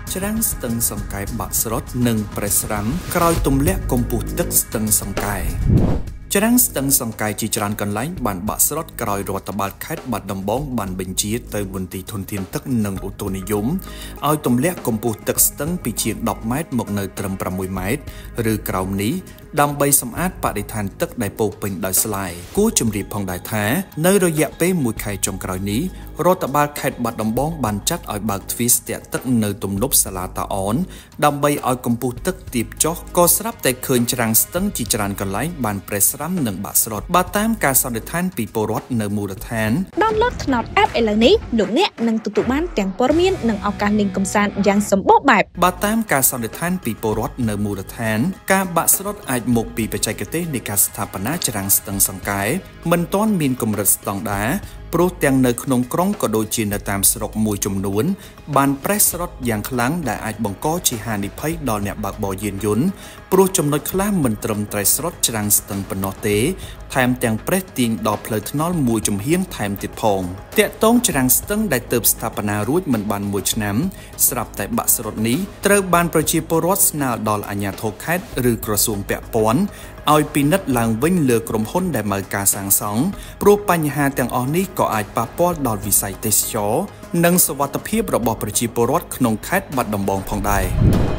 ច្រាំងស្ទឹងសង្កែបាក់ស្រុតនិងប្រេះស្រាំក្រោយទម្លាក់កម្ពស់ទឹកស្ទឹងសង្កែច្រាំងស្ទឹងសង្កែជាច្រើនកន្លែងបានបាក់ស្រុតក្រោយរដ្ឋបាលខេត្តបាត់ដំបងបានបញ្ជាទៅមន្ទីរធនធានទឹកនិងឧតុនិយមឲ្យទម្លាក់កម្ពស់ទឹកស្ទឹងពីជាង10ម៉ែត្រមកនៅត្រឹម6ម៉ែត្រឬក្រោមនេះដើម្បីសម្អាតបរិស្ថានទឹកដែលពោពេញដោយស្លាយគួរជម្រាបផងដែរថានៅរយៈពេល1ខែចុងក្រោយនេះរដ្ឋបាលខេត្តបាត់ដំបងបានចាត់ឲ្យបើកទ្វារស្ទាក់ទឹកនៅទំនប់សាឡាតាអនដើម្បីឲ្យកម្ពស់ទឹកទាបចុះក៏ស្រាប់តែឃើញច្រាំងស្ទឹងជាច្រើនកន្លែងបានប្រេះស្រាំនិងបាក់ស្រុតបើតាមការសន្និដ្ឋានពីពលរដ្ឋនៅមូលដ្ឋាន Download ថ្នោត app ឥឡូវនេះលោកអ្នកនឹងទទួលបានទាំងព័ត៌មាននិងឱកាសលេងកម្សាន្តយ៉ាងសម្បូរបែបបើតាមការសន្និដ្ឋានពីពលរដ្ឋនៅមូលដ្ឋានការបាក់ស្រុតអាចមកពីបច្ចេកទេសនៃការស្ថាបនាច្រាំងស្ទឹងសង្កែមិនទាន់មានកម្រិតស្តង់ដារព្រោះទាំងនៅក្នុងក្រុងក៏ដូចជានៅតាមស្រុកមួយចំនួនបានប្រេះស្រុតយ៉ាងខ្លាំងដែលអាចបង្កជាហានិភ័យដល់អ្នកបើកបរយានយន្តព្រោះចំណុចខ្លះមិនត្រឹមតែស្រុតច្រាំងស្ទឹងប៉ុណ្ណោះទេថែមទាំងប្រេះទាញដល់ផ្លូវថ្នល់មួយចំហៀងថែមទៀតផងតាក់ទងច្រាំងស្ទឹងដែលទើបស្ថាបនារួចមិនបាន1ឆ្នាំស្រាប់តែបាក់ស្រុតនេះត្រូវបានប្រជាពលរដ្ឋស្នើដល់អាជ្ញាធរខេត្តឬក្រសួងពាក់ព័ន្ធឲ្យពិនិត្យឡើងវិញលើក្រុមហ៊ុនដែលមើលការសាងសង់ព្រោះបញ្ហាទាំងអស់នេះក៏អាចប៉ះពាល់ដល់វិស័យទេសចរណ៍និងសុវត្ថិភាពរបស់ប្រជាពលរដ្ឋក្នុងខេត្តបាត់ដំបងផងដែរ